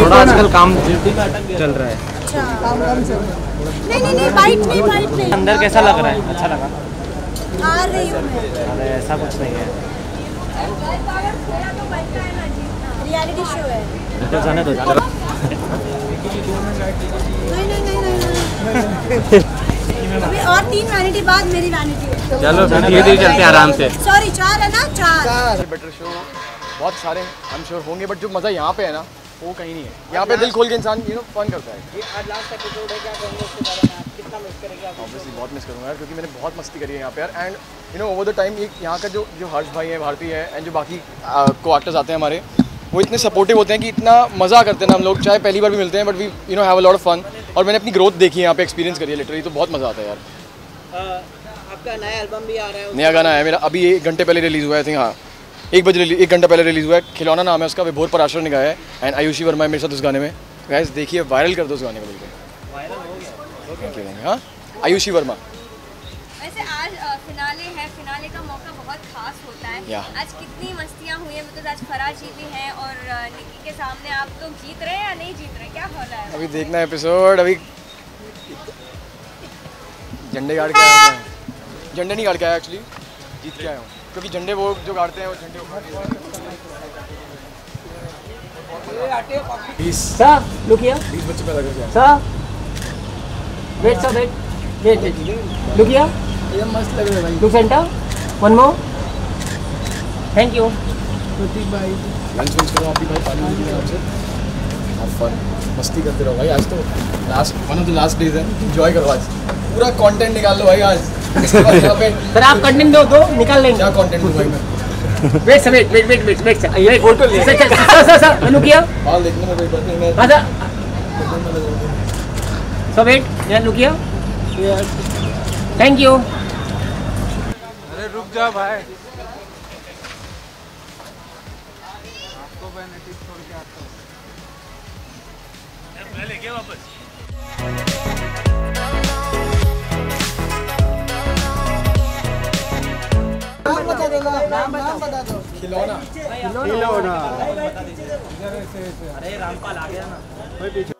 थोड़ा आजकल काम चल रहा है। अच्छा काम चल रहा है। नहीं बाइट नहीं। अंदर कैसा लग रहा है? अच्छा लगा? आ रही हूँ मैं। अरे ऐसा कुछ नहीं है, रियलिटी शो है। तो जाने दो। नहीं। अभी और 3 वैनिटी बाद मेरी वैनिटी है। चलो धीरे चलते हैं आराम से। सॉरी 4 है ना 4। बेटर शो बहुत सारे आई एम श्योर होंगे, बट जो मज़ा यहाँ पे है ना वो कहीं नहीं है। यहाँ पे दिल खोल के इंसान फन करता है। आज लास्ट एपिसोड है, क्या कहेंगे उसके बारे में? आप कितना मिस करेंगे? ऑब्वियसली बहुत मिस करूँगा यार, क्योंकि मैंने बहुत मस्ती करी है यहाँ पे यार। एंड ओवर द टाइम यहाँ का जो हर्ष भाई है, भारती है, एंड जो बाकी को एक्टर्स आते हैं हमारे, वो इतने सपोर्टिव होते हैं कि इतना मज़ा करते हैं ना हम लोग, चाहे पहली बार भी मिलते हैं, but we have a lot of fun. और मैंने अपनी ग्रोथ देखी है यहाँ पे, एक्सपीरियंस करी है लिटरली, तो बहुत मज़ा आता है यार। आपका नया एल्बम भी आ रहा है? नया गाना है मेरा, अभी 1 घंटे पहले रिलीज़ हुआ है। आई थिंक हाँ 1 घंटा पहले रिलीज़ हुआ है। खिलौना नाम है उसका, विभोर पराशर ने गाया है, एंड आयुषी वर्मा है मेरे साथ उस गाने में। गाइस देखिए, वायरल कर दो उस गाने को बिल्कुल। वायरल हो गया? Thank you. हाँ आयुषी वर्मा। वैसे आज फिनाले है, फिनाले का मौका बहुत खास होता है। आज कितनी मस्तियाँ हुई हैं, मतलब आज फराज जी भी हैं और निकी के सामने आप लोग जीत रहे हैं या नहीं जीत रहे, क्या हो रहा है? अभी देखना है एपिसोड। अभी झंडे गाड़ के आया हूँ मैं। झंडे नहीं गाड़ के आया एक्चुअली, जीत के आया हूँ, क्योंकि झंडे वो जो गाड़ते हैं वो झंडे Sir, look here. 20 बच्चे पैदा करके आए। Sir, wait. Look here. ये मस्त लग रहा है भाई। Look center. One more. Thank you. Lunch करो आप भी भाई, पानी पीने आराम से, have fun, मस्ती करते रहो भाई। आज तो one of the last days है, एंजॉय करो आज, पूरा कंटेंट निकाल लो भाई आज। इसके बाद यहाँ पे सर आप कंटेंट दो तो निकाल लेंगे। क्या कंटेंट दूँ भाई मैं? वेट सर, वेट ये फोटो ले सर लुक हियर। हां देखने में कोई बात नहीं, मैं हां सर वेट यार, लुक हियर। Thank you. अरे रुक जा भाई, आपको वैनिटी छोड़ के आता हूँ। मैं लेके वापस। नाम बता दो। खिलौना। अरे रामपाल आ गया ना।